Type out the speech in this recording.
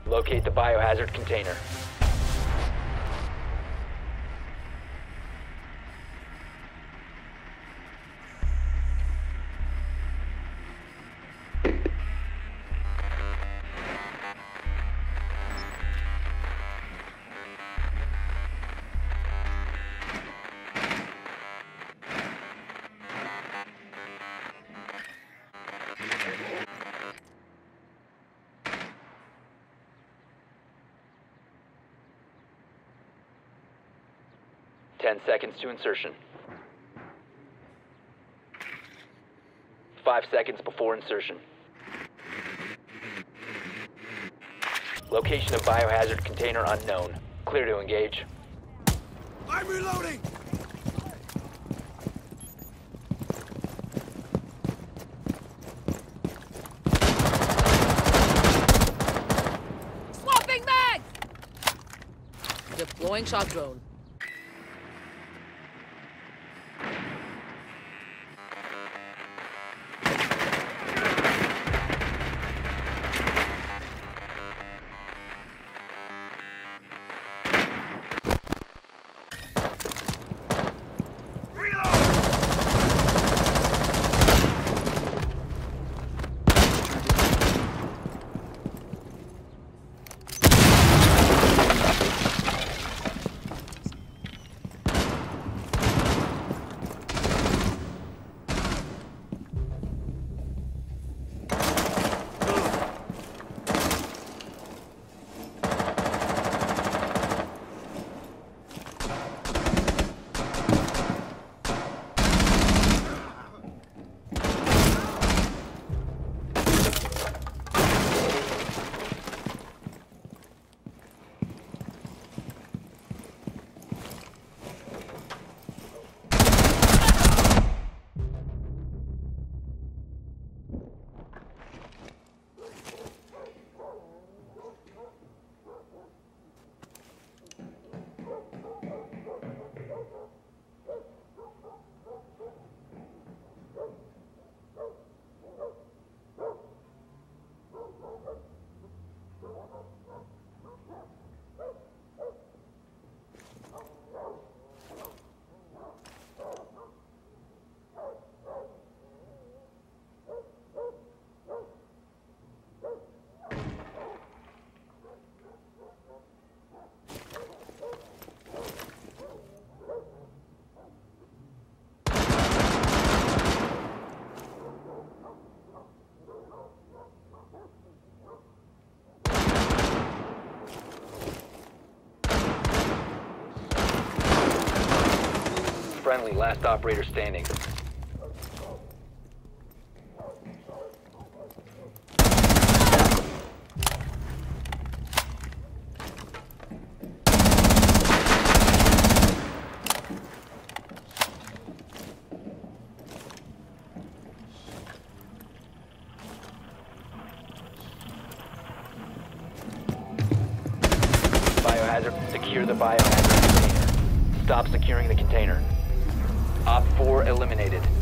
Locate the biohazard container. Ten seconds to insertion. 5 seconds before insertion. Location of biohazard container unknown. Clear to engage. I'm reloading! Swapping mag! Deploying shock drone. Friendly, last operator standing. Biohazard, secure the biohazard container. Stop securing the container. Op 4 eliminated.